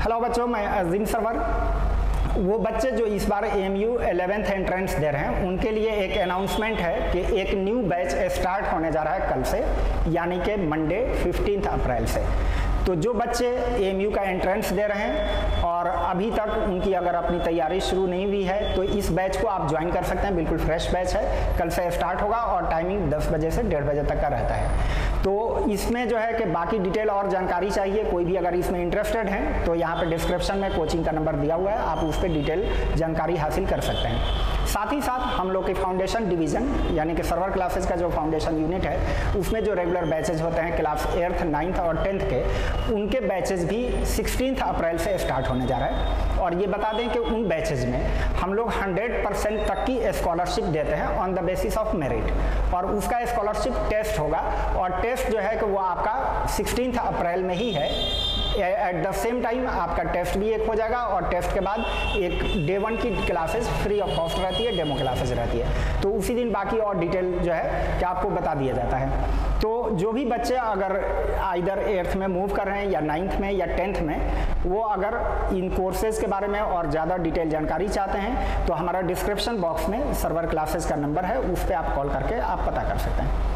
Hello बच्चों, मैं अजीम server. वो बच्चे जो इस बार AMU 11th एंट्रेंस दे रहे हैं उनके लिए एक अनाउंसमेंट है कि एक न्यू बैच स्टार्ट होने जा रहा है कल से, यानी कि मंडे 15 अप्रैल से। तो जो बच्चे AMU का एंट्रेंस दे रहे हैं और अभी तक उनकी अगर अपनी तैयारी शुरू नहीं हुई है तो इस बैच को आप ज्वाइन कर सकते हैं। बिल्कुल फ्रेश बैच है, कल से स्टार्ट होगा और टाइमिंग 10 बजे से 1:30 बजे तक का रहता है। तो इसमें जो है कि बाकी डिटेल और जानकारी चाहिए, कोई भी अगर इसमें इंटरेस्टेड हैं तो यहाँ पे डिस्क्रिप्शन में कोचिंग का नंबर दिया हुआ है, आप उस पर डिटेल जानकारी हासिल कर सकते हैं। साथ ही साथ हम लोग के फाउंडेशन डिवीज़न यानी कि सर्वर क्लासेस का जो फाउंडेशन यूनिट है उसमें जो रेगुलर बैचेज होते हैं क्लास 8th, 9th और 10th के, उनके बैचेज भी 16 अप्रैल से स्टार्ट होने जा रहा है। और ये बता दें कि उन बैचेज में हम लोग 100% तक की स्कॉलरशिप देते हैं on the basis of merit, और उसका स्कॉलरशिप टेस्ट होगा और टेस्ट जो है कि वो आपका 16 अप्रैल में ही है। एट द सेम टाइम आपका टेस्ट भी एक हो जाएगा और टेस्ट के बाद एक डे 1 की क्लासेस फ्री ऑफ कॉस्ट रहती है, डेमो क्लासेस रहती है। तो उसी दिन बाकी और डिटेल जो है कि आपको बता दिया जाता है। तो जो भी बच्चे अगर आइदर 8th में मूव कर रहे हैं या 9th में या 10th में, वो अगर इन कोर्सेज के बारे में और ज़्यादा डिटेल जानकारी चाहते हैं तो हमारा डिस्क्रिप्शन बॉक्स में सर्वर क्लासेस का नंबर है, उस पर आप कॉल करके आप पता कर सकते हैं।